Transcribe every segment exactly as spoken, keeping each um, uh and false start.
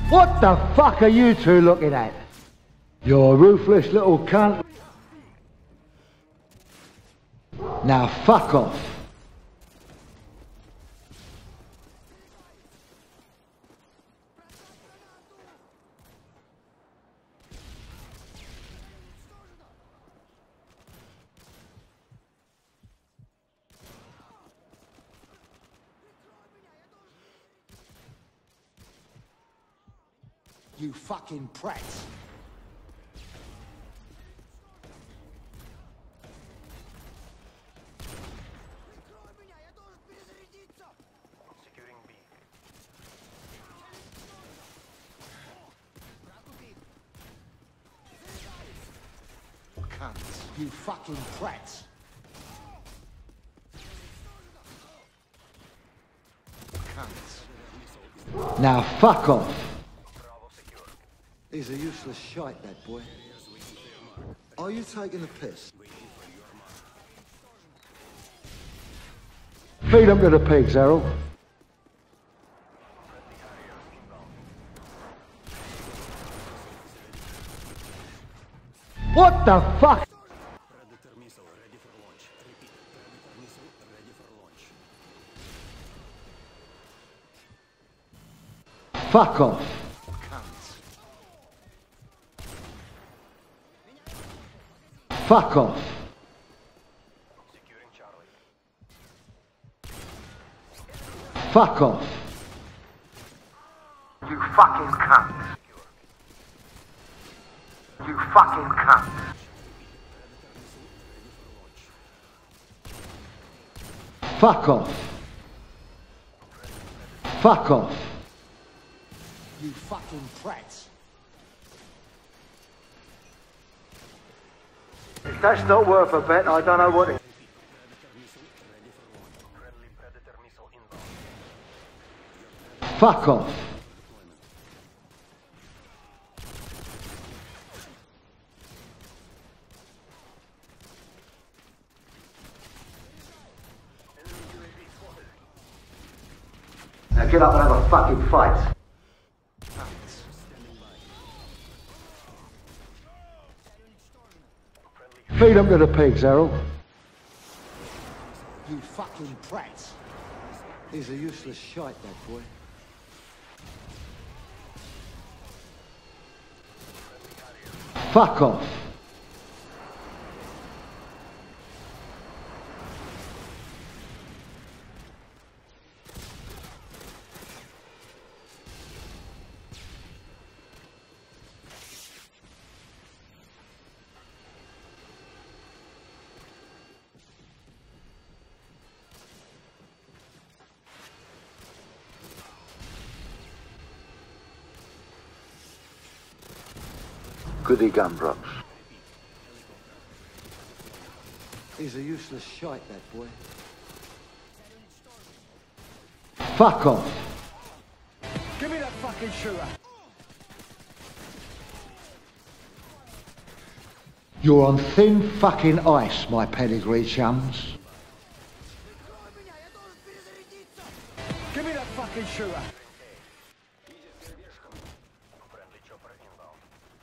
What the fuck are you two looking at? You're a ruthless little cunt. Now fuck off. You fucking prat. Securing B. Cunt. You fucking prat. Cunt. Now fuck off. He's a useless shite, that boy. Are you taking a piss? Feed them to the pigs, Errol. What the fuck? Predator missile ready for launch. Repeat. Predator missile ready for launch. Fuck off. Fuck off. Securing Charlie. Fuck off. You fucking cunt. You fucking cunt. Fuck off. Fuck off. You fucking prat. If that's not worth a bet, I don't know what it is. Friendly Predator missile inbound. Fuck off. Now get up and have a fucking fight. Feed them to the pigs, Errol. You fucking prat. He's a useless shite, that boy. Fuck off. Goody gumdrops. He's a useless shite, that boy. Fuck off. Give me that fucking shooter. You're on thin fucking ice, my pedigree chums. Give me that fucking shooter. Friendly chopper inbound.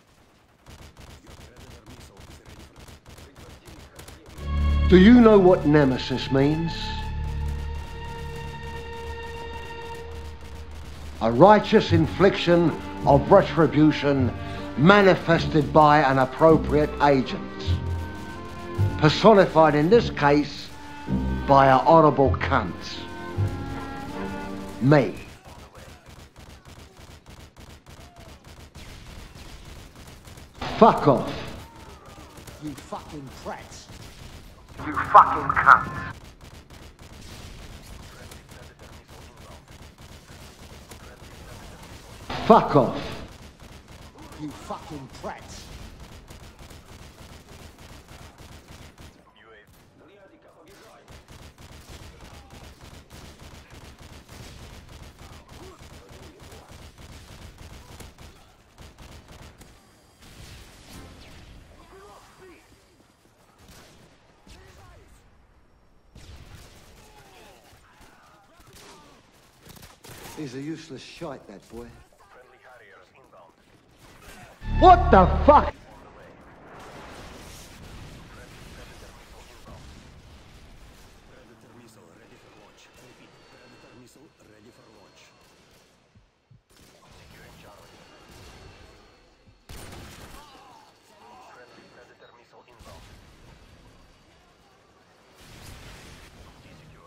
Do you know what nemesis means? A righteous infliction of retribution manifested by an appropriate agent. Personified in this case by an honourable cunt. Me. Fuck off. You fucking prat. You fucking cunt. Fuck off. You fucking prat. He's a useless shite, that boy. Friendly Harrier What the fuck? Predator missile ready for launch. Repeat, Predator missile ready for launch. Securing Charlie. Friendly Predator missile inbound. Secure.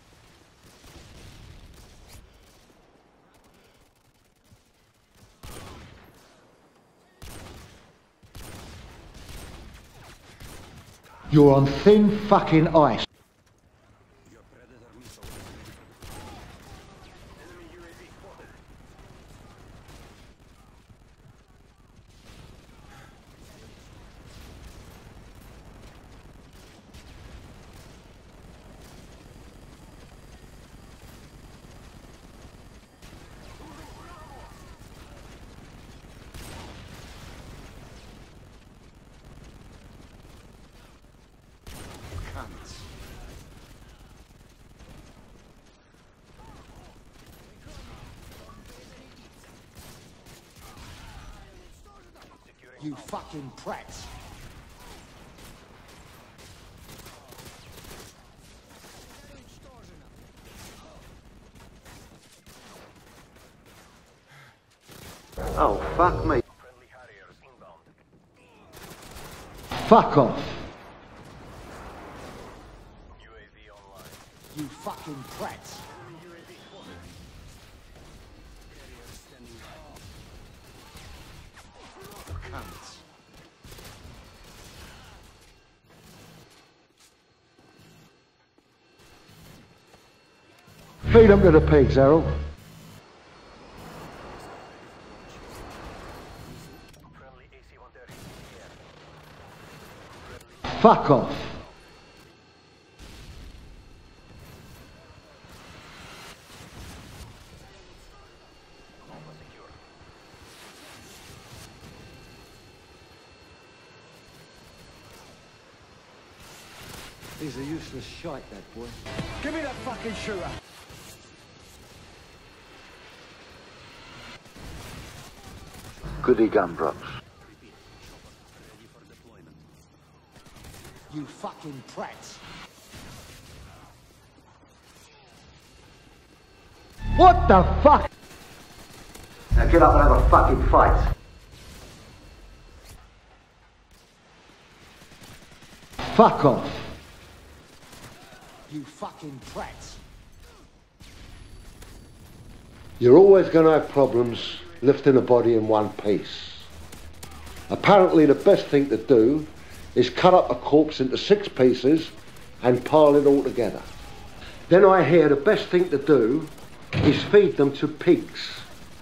You're on thin fucking ice. Your Predator missile is ready for deployment. Enemy U A V spotted. Cunts. You fucking prats. Oh, fuck me. Friendly Harriers inbound. Fuck off. U A V online. You fucking prats. Enemy U A V spotted. Carrier standing by. Cunts. Feed them to the pigs, Errol. Friendly A C one thirty in the air. Fuck off. Alpha secure. He's a useless shite, that boy. Give me that fucking shooter. Goody gumdrops. Repeat. Chopper ready for deployment. You fucking prats. What the fuck? Now get up and have a fucking fight. Fuck off. You fucking prats. You're always going to have problems lifting a body in one piece. Apparently the best thing to do is cut up a corpse into six pieces and pile it all together. Then I hear the best thing to do is feed them to pigs.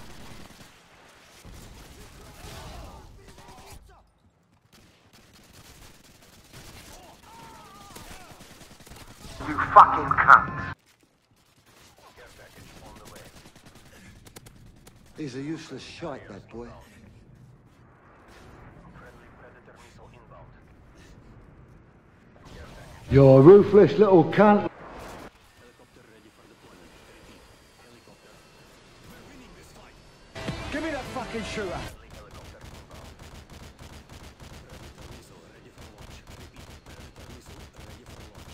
You fucking cunt. Care package on the way. He's a useless shite, that boy. Friendly Predator missile inbound. Care package. You're a ruthless little cunt. Helicopter ready for deployment. Repeat. Helicopter. We're winning this fight. Give me that fucking shooter. Friendly helicopter inbound. Predator missile ready for launch. Repeat. Predator missile ready for launch.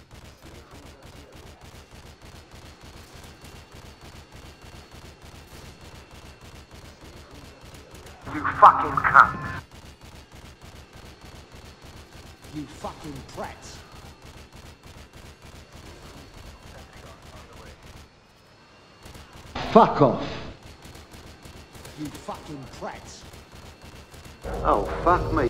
You fucking cunt. You fucking prats. Fuck off. You fucking prats. Oh, fuck me.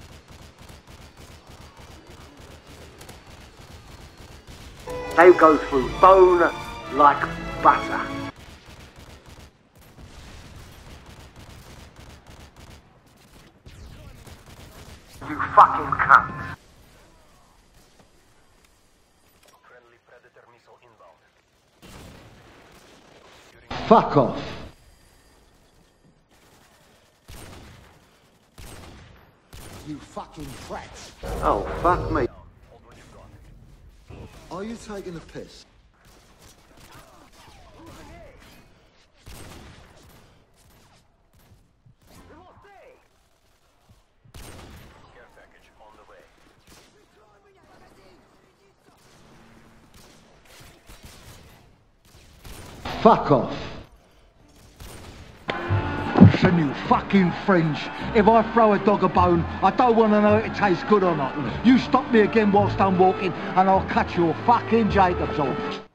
They go through bone like butter. You fucking cunt. Friendly Predator missile inbound. Fuck off. You fucking prats. Oh, fuck me. Hold what you've got. Are you taking a piss? Fuck off. Listen, you fucking French. If I throw a dog a bone, I don't want to know if it tastes good or not. You stop me again whilst I'm walking and I'll cut your fucking Jacobs off.